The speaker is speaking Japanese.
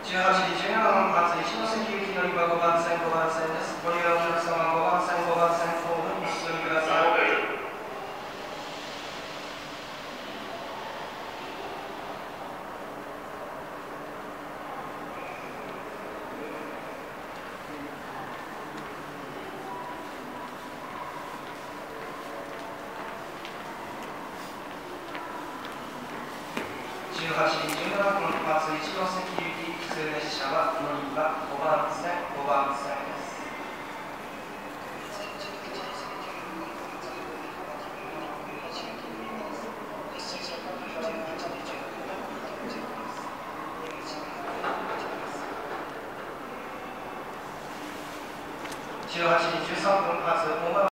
18時17分発一ノ関行き乗り場5番線5番線です。ご利用のお客様は5番線5番線ホームにお進みください。18時17分発一ノ関行き普通列車は乗り場5番線5番線です。18時13分発